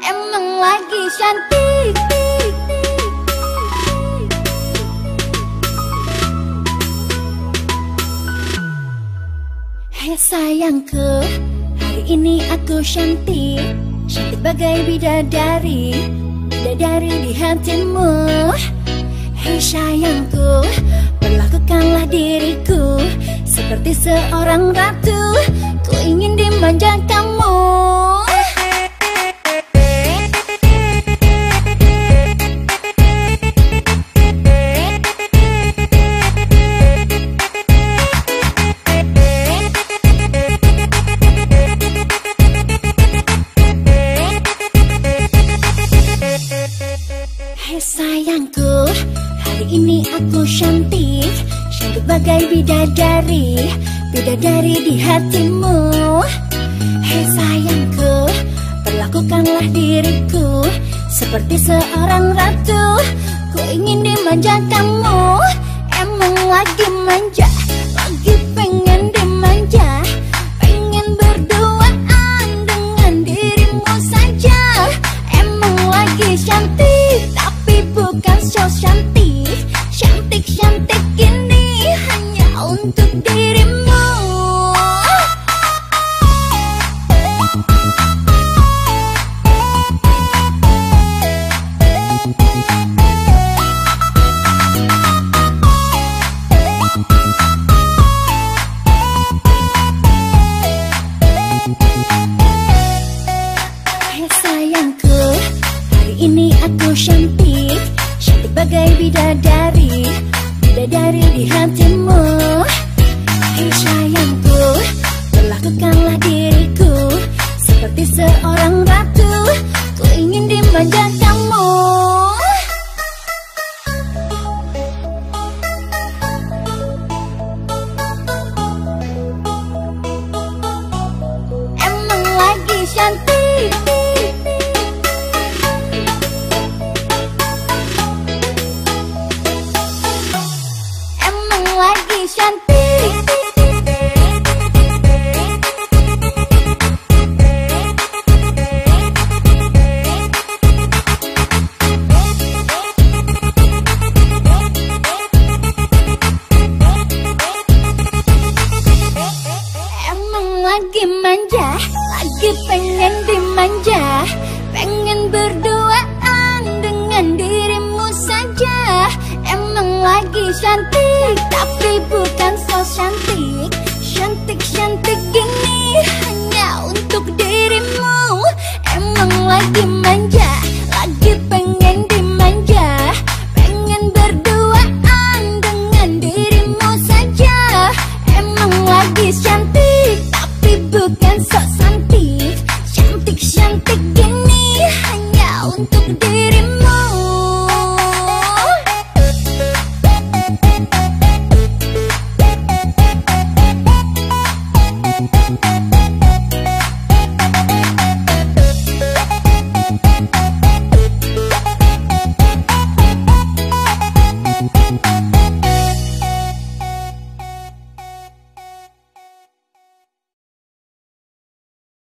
emang lagi cantik. Hei sayangku, hari ini aku cantik, cantik bagai bidadari, bidadari di hatimu. Hei sayangku, perlakukanlah diriku seperti seorang ratu, ku ingin dimanja kamu. Hei sayangku, hari ini aku cantik, cantik bagai bidadari, bidadari di hatimu. Hei sayangku, perlakukanlah diriku seperti seorang ratu, ku ingin dimanja kamu. Emang lagi manja, lagi pengen dimanja, pengen berduaan dengan dirimu saja. Emang lagi cantik, tapi bukan so cantik, cantik-cantik ini hanya untuk dirimu. Hei sayangku, hari ini aku cantik, cantik bagai bidadari, bidadari di hati.